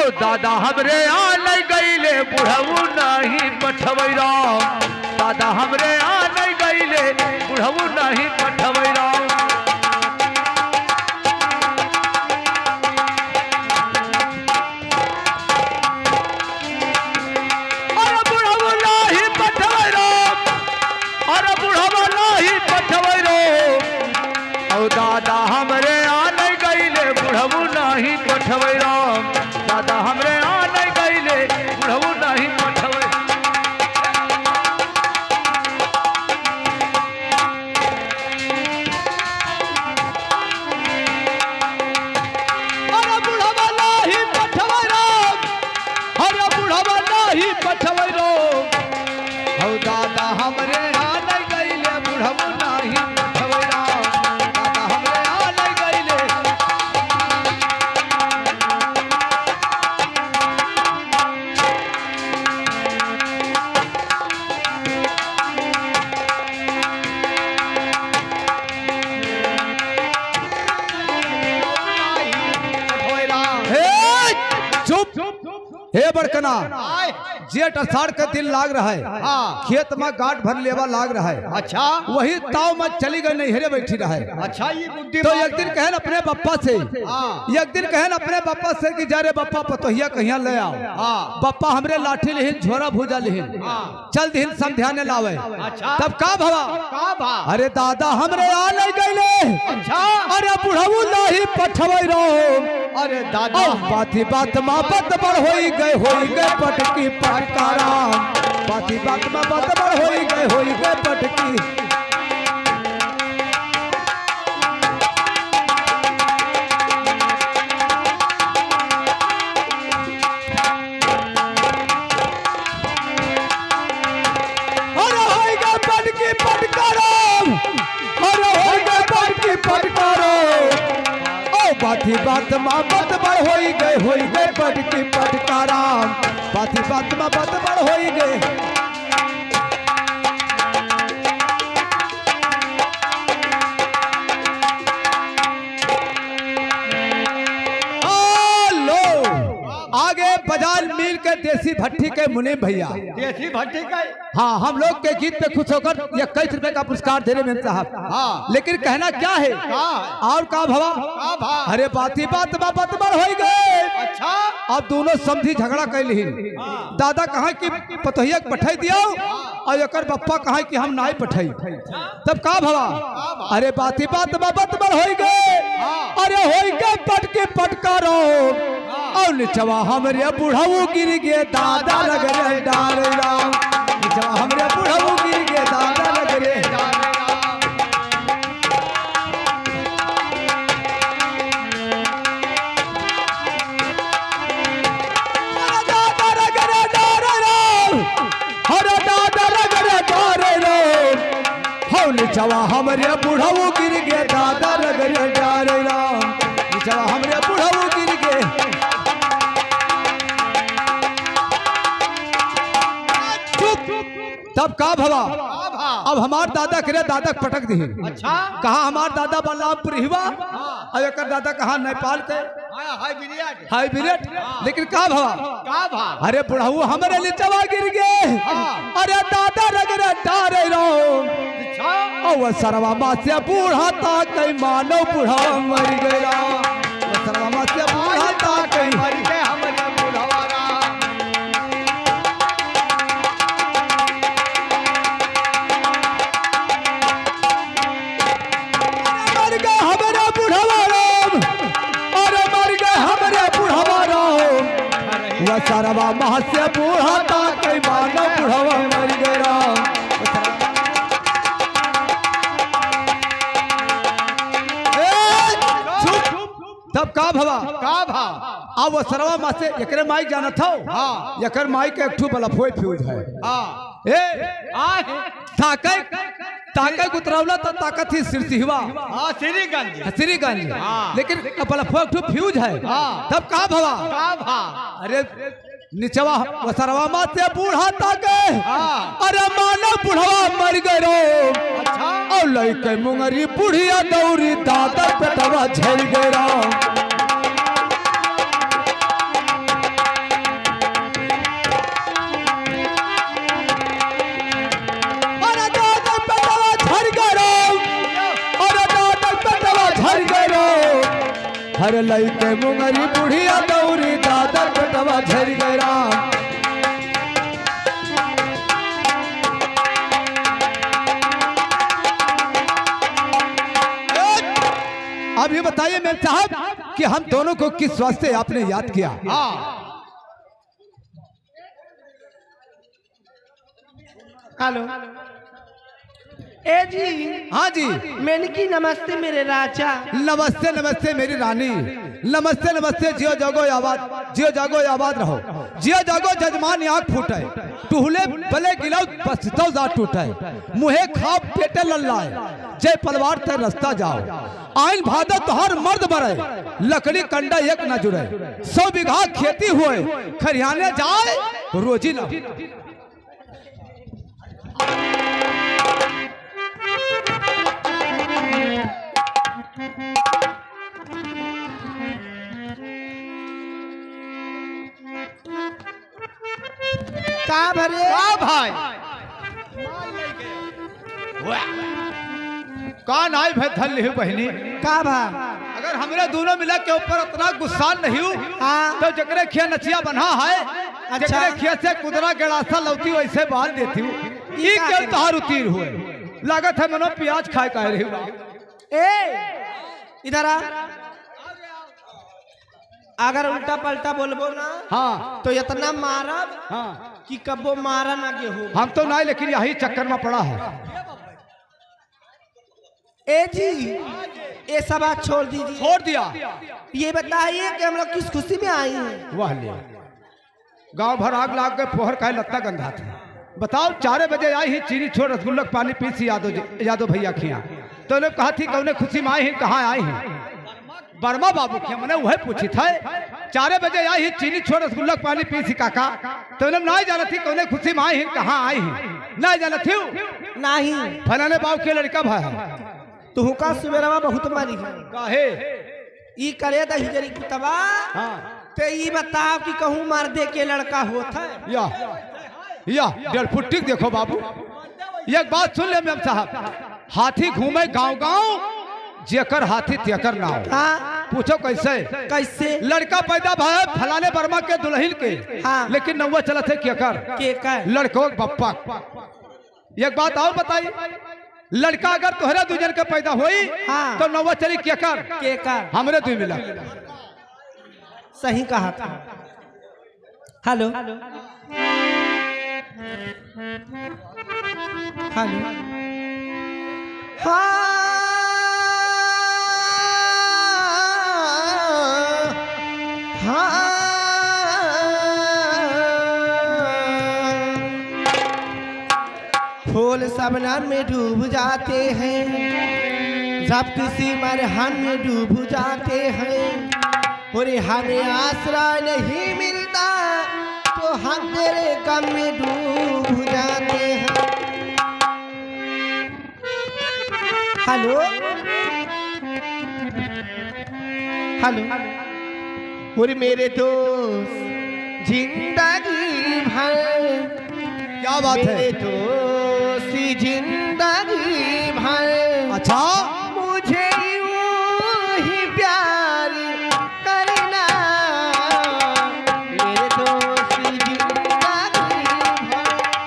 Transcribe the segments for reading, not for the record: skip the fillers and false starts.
और दादा हमरे आने गईले बुढ़ऊ नहीं पठवै राम, दादा हमरे आने गईले बुढ़ऊ नहीं पठवै राम। अरे बुढ़ऊ नहीं पठवै राम, अरे बुढ़ऊ नहीं पठवै राम, और दादा हमरे आने गईले बुढ़ऊ नहीं पठवै राम, दादा हमरे आने गईले बुढ़ऊ नहीं पठवै। अरे बुढ़वा नहीं पठवै राम, अरे बुढ़वा नहीं पठवै राम, और दादा हमरे आने गईले बुढ़ऊ नहीं पठवै राम, दादा हमरे आने गईले। हे बड़कना जेठ अषाढ़ का दिन लाग रहा है, खेत में गांठ भर लेवा लाग रहा है। अच्छा वही ताव में चली गई नहीं हेरे बैठी रहा है। अच्छा ये बुद्धि तो एक दिन कहन अपने बप्पा से, एक दिन कहन अपने बप्पा से कि जा रे बप्पा पतोहिया कहिया ले आओ। बप्पा हमरे लाठी लिहिन झोरा भूजा लिहिन चल दिहिन संध्या ने लावे। तब का भवा अरे दादा हमरे आ नहीं गईले। अच्छा अरे बुढ़ऊ नहीं पठवै राम, अरे दादा बाती बात में बद बड़ होई गए पटकी पटकाराम, बाती बात में बद बड़ होई गए पटकी। अरे होई गए पटकी पटकाराम, अरे होई गए पटकी पटकाराम, बाती बात में बद बड़ होई गए पटकी पटकाराम, बाती बात में बद बड़ होई गए। आगे बाजार मिल के देसी भट्टी के मुनीम भैया, देसी भट्टी का हाँ हम लोग के गीत पे खुश होकर 21 रुपए का पुरस्कार दे रहे हैं साहब। लेकिन कहना क्या है और का भवा अरे बाती बात बात बड़ हो गए। अच्छा अब दोनों समझी झगड़ा कैली। दादा कहा कि पतोहिया पठाई दिया और एक बप्पा कहा कि हम नहीं पठाई। तब का भवा अरे बाती बात बात बड़ हो गए। अरे हो गए पटके पटकारो और निचवा हमरे बुढ़ऊ गिर गे दादा लग रे डार राम, निचवा हमरे बुढ़ऊ गिर गे दादा लग रे। दादा लग रे डार राम, हरे दादा लग रे डार राम, हो निचवा हमरे बुढ़ऊ गिर गे दादा लग रे डार राम, निचवा हमरे बुढ़ऊ गिर गे। तब का भवा अब हमार दादा करे दादा पटक दी। अच्छा कहा हमार दादा बलरामपुर हिवा और एक दादा कहा नेपाल के हाई बिरेट। लेकिन का भवा अरे बुढ़ऊ हमारे नीचवा गिर गए। अरे दादा रगरे डारे रो सरवा माँ से बूढ़ा था कई मानो बुढ़ा मर गया, सरवा माँ से बूढ़ा था कई मर गए हमारे बुढ़वा। सरवा माँ से बूढ़ा था कई मानो बुढ़वा मर गया। तब का भवा अब वो सरवा माँ से एकरे माई जाना था। एकर माई के एक ठू बलफोई फ्यूज है। ताकत उतरवला तो ताकत ही सिरसिहवा श्रीगंज, लेकिन बलफोई ठू फ्यूज है। तब का भवा अरे निचवा वसरवा माते बूढ़ा ताके। अरे मानो बुढ़वा मर गयो। अच्छा और लइके मुंगरी बुढ़िया दौरी दादा पेटवा झड़ गया। हर लई के मुंगरी बुढ़िया दौरी दादा बेटवा झर गए राम। अब ये बताइए मेम साहब कि हम दोनों को किस वास्ते आपने याद किया? हेलो ए जी। हाँ जी। मैंने की नमस्ते मेरे राजा। नमस्ते नमस्ते मेरी रानी। नमस्ते नमस्ते। जियो जागो आबाद, जियो जागो आबाद रहो। जियो जागो जजमान आँख फूटे, टूहले बले गिलाओ पछताओ जा टूटे, मुहे खाप पेटे लल्लाए, जय पलवार ते रास्ता जाओ। आइन भादा तोहर मर्द मरे, लकड़ी कंडा एक न जुड़े, 100 बीघा खेती हुए, खरियाने जाए रोजी न। का भरे का भाई का नाई भाई धल लिहु बहनी। का भा अगर हमरे दोनों मिला के ऊपर इतना गुस्सा नहीं हूँ हाँ। तो जकरे खिया नचिया बना है, अच्छा। जकरे खिया से कुदरा गड़ासा लौती वैसे बाल देती हूँ। ये का क्या तहार उतीर हुए लागत है मनो प्याज खाए कह रही हूँ। ए इधर आ। अगर उल्टा पलटा बोलबो ना हाँ तो इतना मारब हाँ कि कब्बो मारा ना गेहूं। हम तो नहीं, लेकिन यही चक्कर में पड़ा है। ए जी ये सब बात छोड़ दीजिए। छोड़ दिया। ये बताइए कि हम लोग किस खुशी में आई हैं? वाह ले गांव भर आग लाग के पोहर का लत्ता गंधा था। बताओ 4 बजे आई ही चीनी छोड़ रसगुल्ला पानी पी सी यादव भैया खिया तो उन्हें कहा थी कौने खुशी में आई ही, कहाँ आई हैं? बर्मा बाबू के मैंने वह पूछी था। 4 बजे आई ही चीनी छोड़ रसगुल्ला पानी पी सी काका तो उन्हें नहीं जाना थी कौने खुशी में आई ही, कहाँ आई हैं? नहीं जाना थी नहीं। फलाने बाबू के लड़का भाई तू का सुबेरवा बहुत मारी है काहे ई करे दही जरी कुतबा। हाँ ते ई बताओ कि कहूँ मार दे के लड़का होता है या 1.5 फुट ठीक देखो बाबू। एक बात सुन ले मेम साहब, हाथी घूमे गांव गांव जेकर हाथी तेकर नाव। हाँ पूछो कैसे? कैसे? लड़का पैदा भाई फलाने वर्मा के दुल्हन के हाँ। लेकिन नौवा चला थे केकर के कर लड़कों के बप्पा। एक बात और बताई, लड़का अगर तोहरा दूजन के पैदा हुई हाँ। तो नौवा चली केकर के कर हमरे दू मिला। सही कहा था। हेलो हेलो हाँ हाँ फूल सबनम में डूब जाते हैं, जब किसी मरहम में डूब जाते हैं, और हमें आसरा नहीं मिलता तो हम तेरे गम में डूब जाते हैं। हेलो हेलो और मेरे दोस्त जिंदगी भर क्या बात है? मेरे दोस्त जिंदगी भर अच्छा मुझे यूं ही प्यार करना, मेरे दोस्त जिंदगी भर।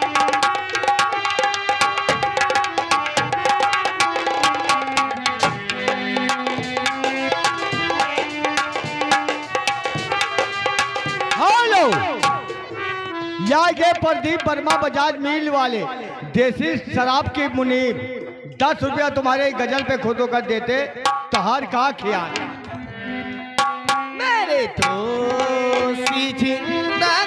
हेलो या ये प्रदीप वर्मा बजाज मिल वाले देसी शराब की मुनीब 10 रुपया तुम्हारे गजल पे खुद कर देते तो हर का ख्याल। मेरे दोस्त जिंदगी